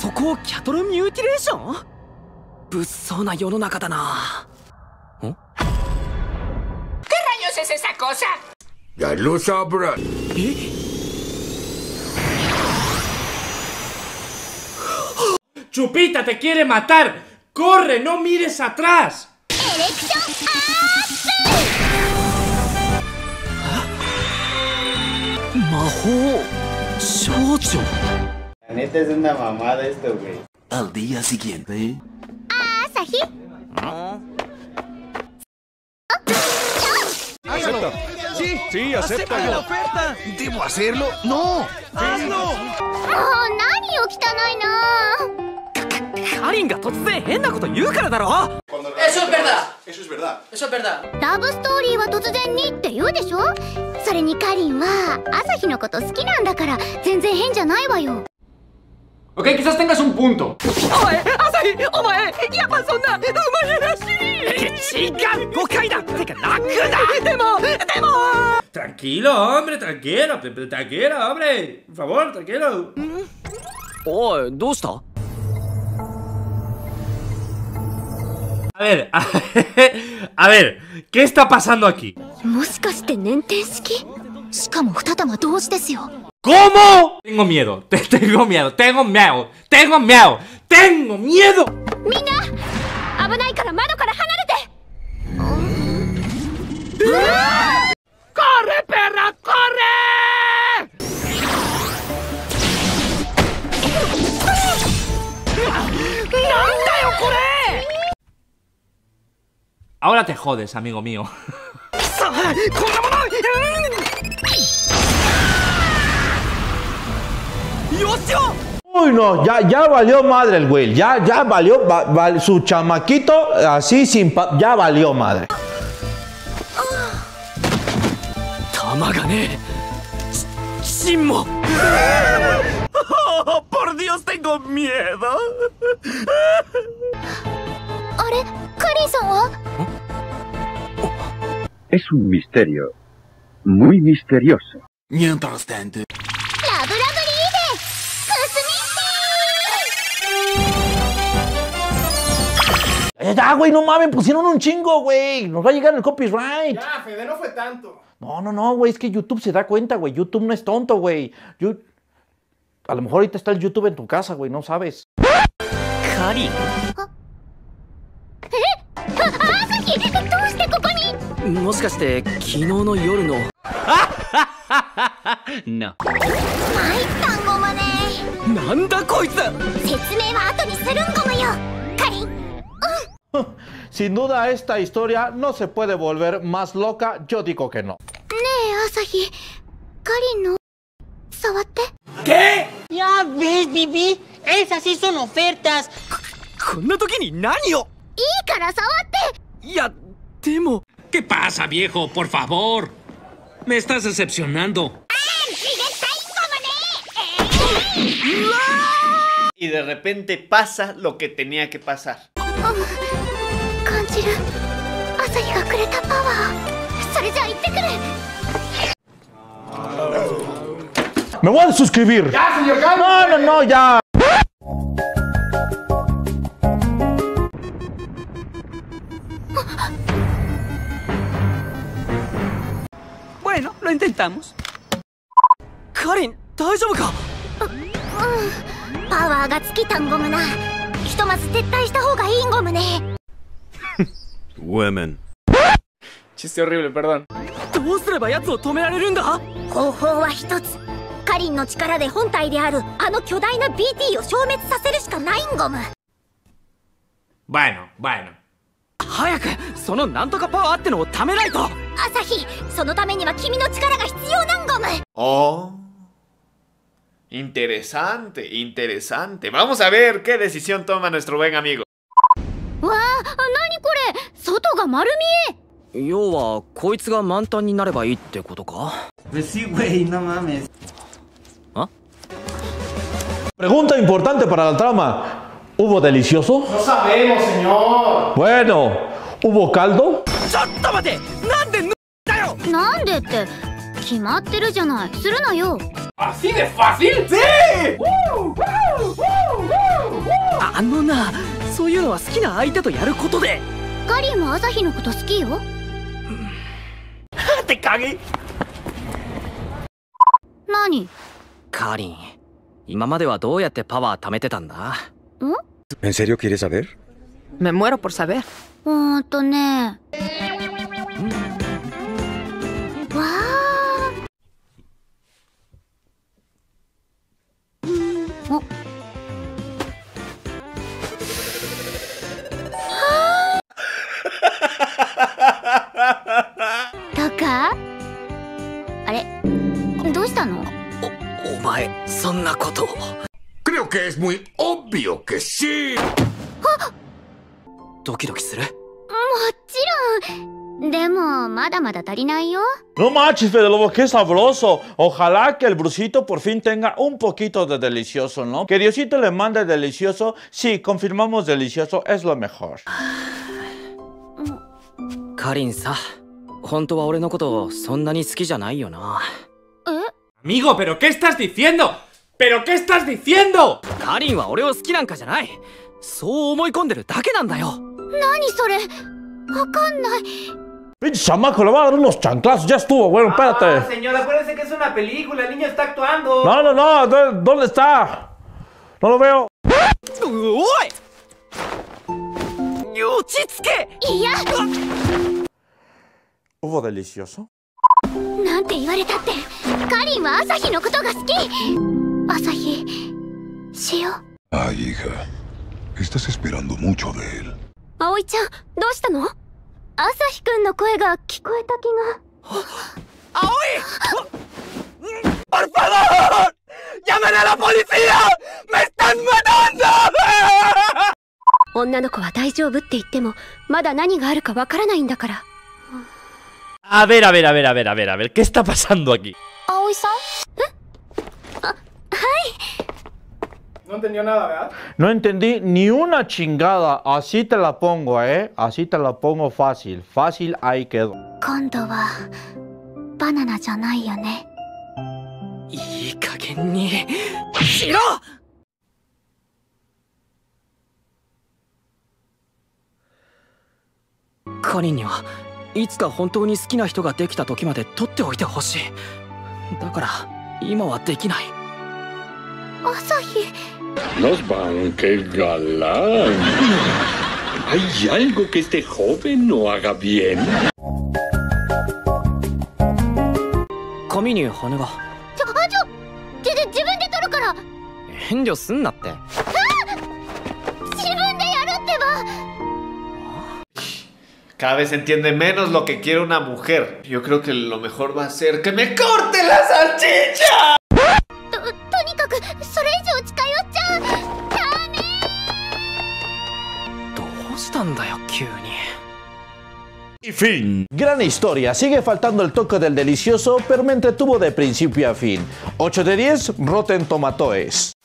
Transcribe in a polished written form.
そこをキャトルミューティレーション？物騒な世の中だな。 ¿Qué rayos es esa cosa? Ya lo sabrás. ¡Chupita te quiere matar! ¡Corre! ¡No mires atrás! La neta es una mamada esto, güey. Al día siguiente. ¿Asahi? Acepta. Sí, acepta la oferta. ¿Debo hacerlo? ¡No! ¡Hazlo! ¡Nani o kitanai na! Karinが突然変なこと言うからだろ。 Eso es verdad. Eso es verdad. Eso es verdad. ラブストーリーは突然にって言うでしょ。それにカリンは朝日のこと好きなんだから全然変じゃないわよ。 Ok, quizás tengas un punto. おい、朝日、お前、やっぱそんなうまいらしい。違う、誤解だ。てか楽だ。でも。 Tranquilo, hombre, tranquilo, tranquilo, hombre. Por favor, tranquilo. おい、どうした？ A ver, ¿qué está pasando aquí? もしかして粘点式？しかも二玉同時ですよ。 ¿Cómo? Tengo miedo, tengo miedo. みんな危ないから窓から離れて。 ¡Corre, perra, corre! Ahora te jodes, amigo mío. Uy, no, ya valió madre el Will. Ya valió, su chamaquito así ya valió madre. Oh, por Dios, tengo miedo. ¿Are? ¿Karin-san wa? Es un misterio muy misterioso. Mientras tanto. Ya, güey, no mames, pusieron un chingo, güey. Nos va a llegar el copyright. Ya, Fede, no fue tanto. No, güey, es que YouTube se da cuenta, güey. YouTube no es tonto, güey. A lo mejor ahorita está el YouTube en tu casa, güey, no sabes. Karin. 朝日、どうしてここに？ もしかして昨日の夜の。 No. 参ったんごまね。 なんだこいつ。 説明は後にするんごまよ。カリン。 Sin duda esta historia no se puede volver más loca, yo digo que no. ねえ、朝日、カリンの触って。 ¿Qué? Ya ves, Bibi, esas sí son ofertas. こんな時に何を？ いいから触って。 いや、でも。 ¿Qué pasa, viejo? Por favor. Me estás decepcionando. Y de repente pasa lo que tenía que pasar. 感じる朝日がくれたパワー。それじゃあ行ってくる。 Me voy a suscribir. ¡Ya, señor Carlos! No, ya. Bueno, lo intentamos. Karin, 大丈夫か？ パワーが尽きたんごむな。ひとまず撤退した方がいいんごむね。 Women. Chiste horrible, perdón. どうすれば奴を止められるんだ？ 方法は一つ。カリンの力で本体であるあの巨大な BT を消滅させるしかないんごむ。 Bueno. 早くそのなんとかパワーってのをためないと。 朝日、そのためには君の力が必要なんごむ。 Oh. Interesante. Vamos a ver qué decisión toma nuestro buen amigo. わあ、何これ、外が丸見え。 要はこいつが満タンになればいいってことか。 Pues sí, güey, no mames. ¿Ah? Pregunta importante para la trama. ¿Hubo delicioso? No sabemos, señor. Bueno, ¿hubo caldo? ちょっと待て、なんでだよ。 なんでって決まってるじゃない。するなよ。 ¿Así de fácil? ¡Sí! な、そういうのは好きな相手とやることで。 カリンは朝日のこと好きよ。 って鍵。 何？ カリン、今まではどうやってパワー貯めてたんだ ¿En serio quieres saber? Me muero por saber. ね。わあ。お。とか？あれ？どうしたの？ お前、そんなことを。 Creo que es muy obvio que sí. ドキドキする？ もちろん。でもまだまだ足りないよ。 No manches, Fede Lobo, qué sabroso. Ojalá que el Brusito por fin tenga un poquito de delicioso, ¿no? Que Diosito le mande delicioso. Sí, confirmamos delicioso, es lo mejor. カリンさ、本当は俺のことそんなに好きじゃないよな。 Amigo, ¿pero qué estás diciendo? ¿Pero qué estás diciendo? カリンは俺を好きなんかじゃない。そう思い込んでるだけなんだよ。 何それ？わかんない。 Pinche chamaco, le va a dar unos chanclazos, ya estuvo, bueno, espérate. Señora, acuérdese que es una película, el niño está actuando. No, ¿dónde está? No lo veo. おい！落ち着け！ いや。 ¿Hubo delicioso? なんて言われたって、カリンは朝日のことが好き。朝日、塩。 Ay, hija, estás esperando mucho de él. 葵ちゃん、どうしたの？朝日くんの声が聞こえた気が。 葵！Por favor! ¡Llamen a la policía! ¡Me están matando! 女の子は大丈夫って言っても、まだ何があるかわからないんだから。 A ver, ¿qué está pasando aquí? 葵さん？はい。 No entendió nada, ¿verdad? No entendí ni una chingada. Así te la pongo, ¿eh? Así te la pongo fácil. Fácil, ahí quedó. 今度はバナナじゃないよね。 いい加減にしろ！カリンにはいつか本当に好きな人ができた時まで取っておいてほしい。だから今はできない。 朝日。 Nos van, qué galán. Hay algo que este joven no haga bien. 髪に羽が。 自分で取るから。 遠慮すんなって。 自分でやるってば。 Cada vez entiende menos lo que quiere una mujer. Yo creo que lo mejor va a ser que me corte la salchicha. とにかくそれ以上近寄っちゃう。ダメ。 どうしたんだよ急に。 Y fin. Gran historia, sigue faltando el toque del delicioso, pero me entretuvo de principio a fin. 8 de 10, Rotten Tomatoes.